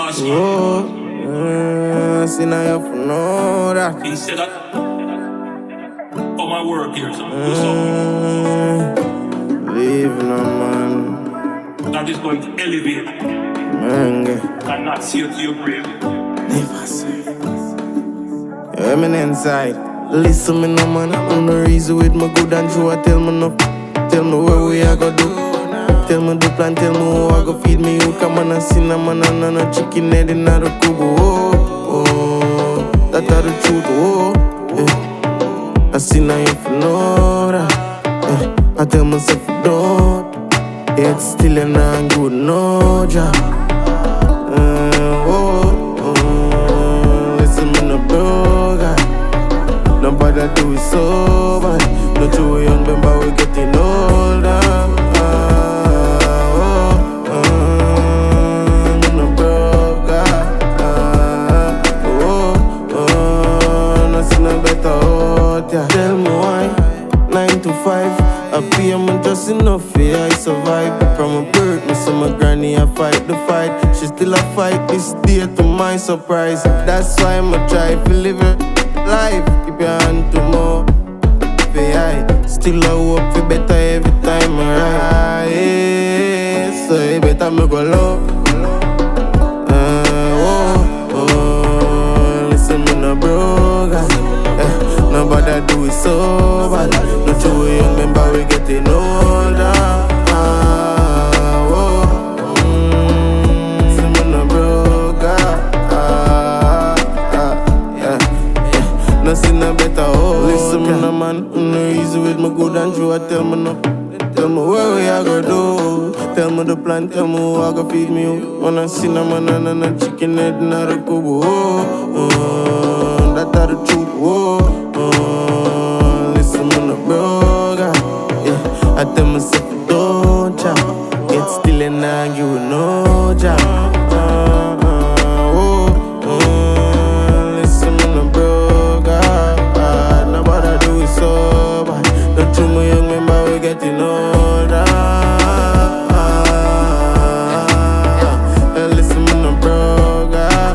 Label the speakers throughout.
Speaker 1: boss.
Speaker 2: Oh, see now you know that.
Speaker 1: He said that. Oh, my work here. So do something.
Speaker 2: Leave no man.
Speaker 1: That is going to elevate.
Speaker 2: Mange.
Speaker 1: And not see you to your grave.
Speaker 2: Never say. You're me inside. Listen me no man. I'm no reason with my good and true. Tell me no. Tell me what we are gonna do. Tell me the plan, tell me who I go feed me. You come on and see no man and no chicken head in the kubo. Oh, that are the truth. Oh, I see now if you know that. I tell myself don't. It's still a non good no job. Listen me no bro guy. Nobody do it so bad. Not too young, but we getting older. No bro guy. Nothing no better out, yeah. Tell me why 9 to 5 I pay me just enough for I survive. From a birth, me see my granny I fight the fight. She still a fight this day to my surprise. That's why I'ma try to live it life. Keep your hand to more for I still I hope for better every time I ride. So you better me go low. Listen me no broke. Nobody do it so bad. Not too young, remember we getting older. Listen me no broke. Nothing no better. Listen me no man. No easy with my good and true. Tell me no. Tell me where we are gonna do. Tell me the plan. Tell me who I go feed me. Wanna see no man and a chicken head in the kubo. That are the truth. Listen me no bro guy. Yeah, I tell myself don't chop. It's still a nag you no job. Listen me no bro guy. Nobody do it so bad. Not too much young, remember we getting older. Listen me no bro guy.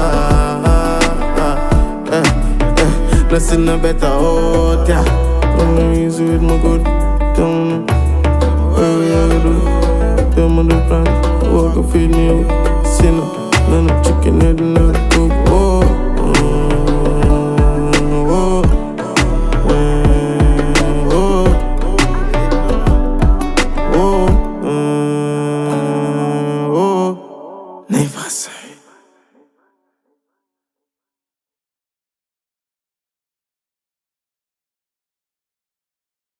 Speaker 2: Nothing no better out, yeah. I'm easy with my good. Tell me where we are gonna do. Tell me the plan. Who I can feed me out. See no chicken head in the coop. Never say.